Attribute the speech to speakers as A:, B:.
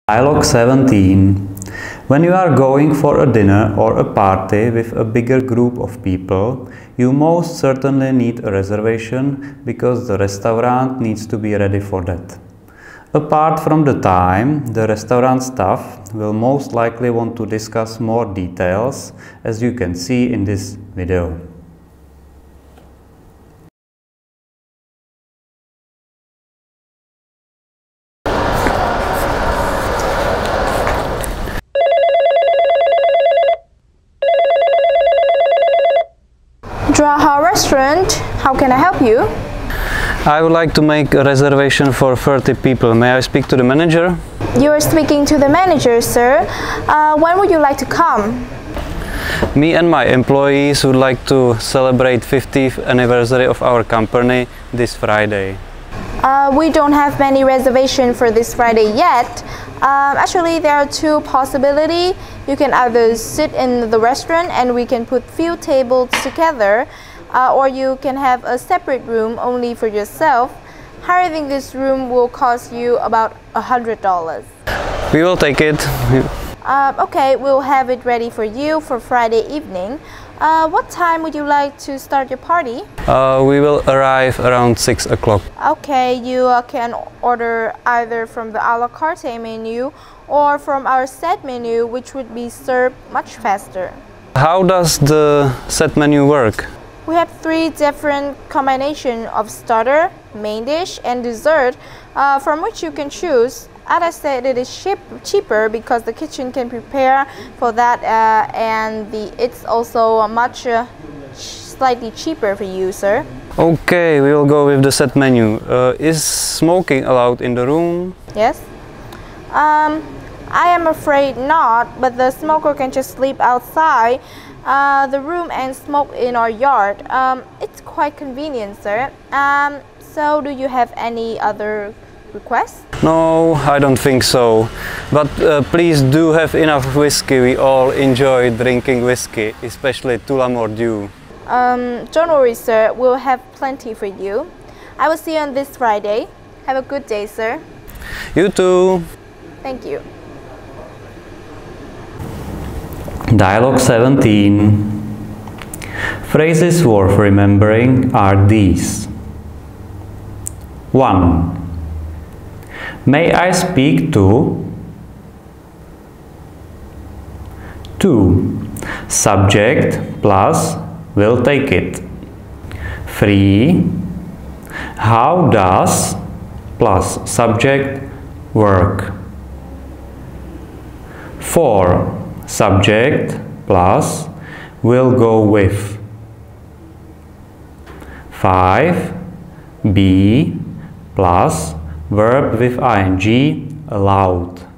A: Dialogue 17. When you are going for a dinner or a party with a bigger group of people, you most certainly need a reservation because the restaurant needs to be ready for that. Apart from the time, the restaurant staff will most likely want to discuss more details, as you can see in this video.
B: Draha Restaurant, how can I help you?
A: I would like to make a reservation for 30 people. May I speak to the manager?
B: You are speaking to the manager, sir. When would you like to come?
A: Me and my employees would like to celebrate 50th anniversary of our company this Friday.
B: We don't have many reservations for this Friday yet. Actually, there are two possibilities. You can either sit in the restaurant and we can put few tables together, or you can have a separate room only for yourself. Hiring this room will cost you about $100.
A: We will take it.
B: Okay, we'll have it ready for you for Friday evening. What time would you like to start your party?
A: We will arrive around 6 o'clock.
B: Okay, you can order either from the a la carte menu or from our set menu, which would be served much faster.
A: How does the set menu work?
B: We have 3 different combinations of starter, main dish and dessert from which you can choose. As I said, it is cheaper because the kitchen can prepare for that, and it's also much slightly cheaper for you, sir.
A: Okay, we will go with the set menu. Is smoking allowed in the room?
B: Yes. I am afraid not, but the smoker can just sleep outside the room and smoke in our yard. It's quite convenient, sir. So do you have any other requests?
A: No, I don't think so. But please do have enough whiskey. We all enjoy drinking whiskey, especially Tullamore.
B: Don't worry, sir. We'll have plenty for you. I will see you on this Friday. Have a good day, sir.
A: You too.
B: Thank you.
A: Dialogue 17. Phrases worth remembering are these. 1. May I speak to? 2. Subject plus will take it. 3. How does plus subject work? 4. Subject plus will go with. 5. Be plus verb with ing allowed.